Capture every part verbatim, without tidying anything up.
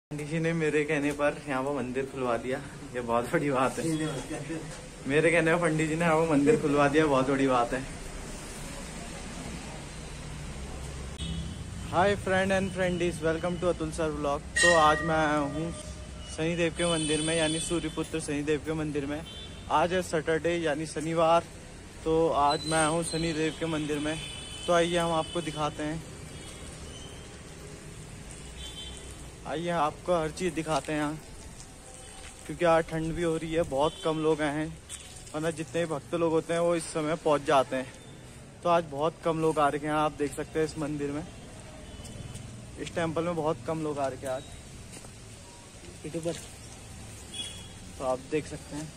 पंडित जी ने मेरे कहने पर यहाँ पर मंदिर खुलवा दिया, ये बहुत बड़ी बात है। मेरे कहने पर पंडित जी ने यहाँ पर मंदिर खुलवा दिया, बहुत बड़ी बात है। Hi friend and friendies, welcome to Atul sir vlog. तो आज मैं आया हूँ शनिदेव के मंदिर में, यानी सूर्यपुत्र शनिदेव के मंदिर में। आज है सैटरडे यानी शनिवार, तो आज मैं आया हूँ शनिदेव के मंदिर में। तो आइए हम आपको दिखाते हैं, आइए आपको हर चीज़ दिखाते हैं यहाँ, क्योंकि आज ठंड भी हो रही है, बहुत कम लोग आए हैं, वरना जितने भक्त लोग होते हैं वो इस समय पहुँच जाते हैं। तो आज बहुत कम लोग आ रखे हैं, आप देख सकते हैं इस मंदिर में, इस टेम्पल में बहुत कम लोग आ रखे हैं आज यूट्यूबर। तो आप देख सकते हैं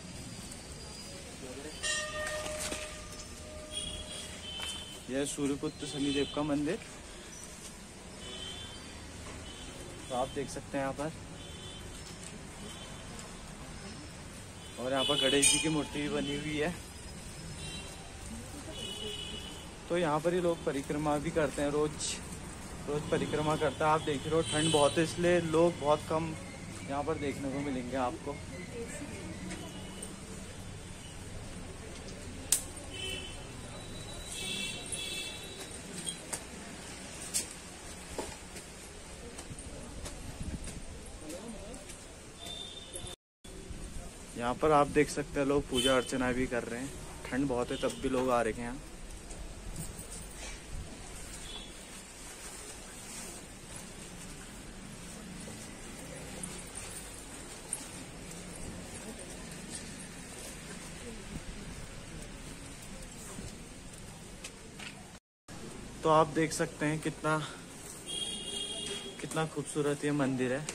यह सूर्यपुत्र शनिदेव का मंदिर। तो आप देख सकते हैं यहाँ पर, और यहाँ पर गणेश जी की मूर्ति भी बनी हुई है। तो यहाँ पर ही लोग परिक्रमा भी करते हैं, रोज रोज परिक्रमा करता है। आप देख रहे हो ठंड बहुत है, इसलिए लोग बहुत कम यहाँ पर देखने को मिलेंगे आपको। यहाँ पर आप देख सकते हैं लोग पूजा अर्चना भी कर रहे हैं, ठंड बहुत है तब भी लोग आ रहे हैं यहाँ। तो आप देख सकते हैं कितना कितना खूबसूरत ये मंदिर है।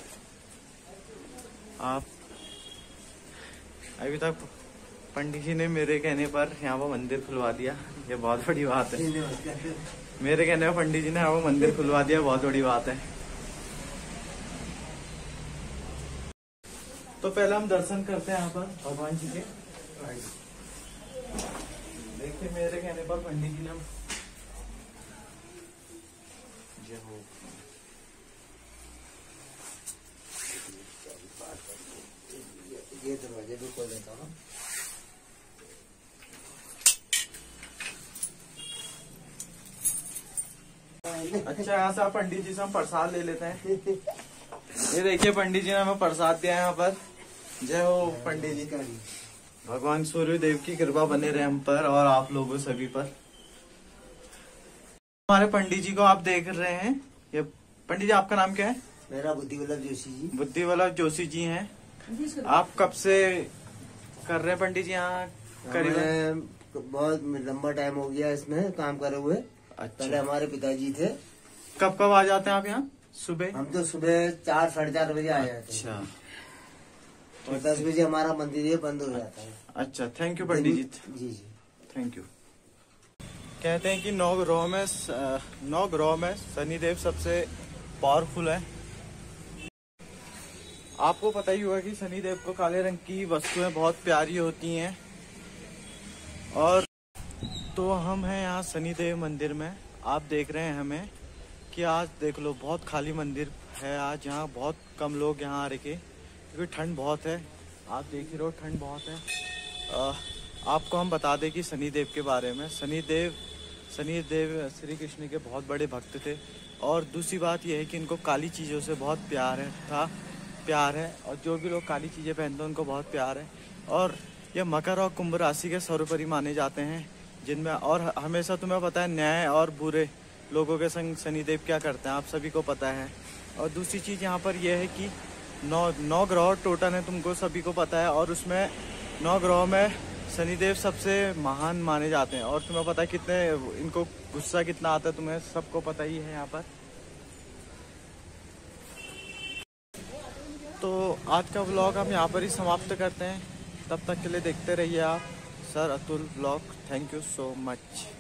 आप अभी तक पंडित जी ने मेरे कहने पर यहाँ पर मंदिर खुलवा दिया, ये बहुत बड़ी बात है। मेरे कहने पर पंडित जी ने यहाँ पर मंदिर खुलवा दिया, बहुत बड़ी बात है। तो पहले हम दर्शन करते हैं यहाँ पर भगवान जी के। देखिए मेरे कहने पर पंडित जी ने ये दरवाजे भी खोल देता हूँ। अच्छा, यहाँ से आप पंडित जी से हम प्रसाद ले लेते हैं। ये देखिए पंडित जी ने हमें प्रसाद दिया है यहाँ पर। जय हो पंडित जी, भगवान सूर्यदेव की कृपा बने रहे हम पर और आप लोगों सभी पर। हमारे पंडित जी को आप देख रहे हैं, ये पंडित जी आपका नाम क्या है? मेरा बुद्धिवल्लभ जोशी जी। बुद्धिवल्लभ जोशी जी हैं। आप कब से कर रहे हैं पंडित जी यहाँ? करीबन बहुत लंबा टाइम हो गया इसमें काम करे हुए। अच्छा। पहले हमारे पिताजी थे। कब कब आ जाते हैं आप यहाँ? सुबह? हम तो सुबह चार साढ़े चार बजे आ जाते हैं। अच्छा। और दस बजे हमारा मंदिर ये बंद हो जाता है। अच्छा, थैंक यू पंडित जी। जी जी थैंक यू। कहते हैं कि नौ ग्रहों में नौ ग्रहों में शनिदेव सबसे पावरफुल है। आपको पता ही होगा कि शनिदेव को काले रंग की वस्तुएं बहुत प्यारी होती हैं। और तो हम हैं यहाँ शनिदेव मंदिर में। आप देख रहे हैं हमें कि आज देख लो बहुत खाली मंदिर है आज, यहाँ बहुत कम लोग यहाँ आ रखे, क्योंकि ठंड बहुत है। आप देख रहे हो ठंड बहुत है। आ, आपको हम बता दें कि शनिदेव के बारे में। शनिदेव शनिदेव श्री कृष्ण के बहुत बड़े भक्त थे। और दूसरी बात यह है कि इनको काली चीज़ों से बहुत प्यार है था प्यार है और जो भी लोग काली चीज़ें पहनते हैं उनको बहुत प्यार है। और ये मकर और कुंभ राशि के सर्वोपरि माने जाते हैं, जिनमें और हमेशा तुम्हें पता है न्याय और बुरे लोगों के संग शनिदेव क्या करते हैं, आप सभी को पता है। और दूसरी चीज़ यहाँ पर यह है कि नौ नौ ग्रह टोटल है, तुमको सभी को पता है। और उसमें नौ ग्रहों में शनिदेव सबसे महान माने जाते हैं। और तुम्हें पता है कितने इनको गुस्सा कितना आता है, तुम्हें सबको पता ही है यहाँ पर। तो आज का व्लॉग हम यहाँ पर ही समाप्त करते हैं। तब तक के लिए देखते रहिए आप sir Atul vlog. Thank you so much.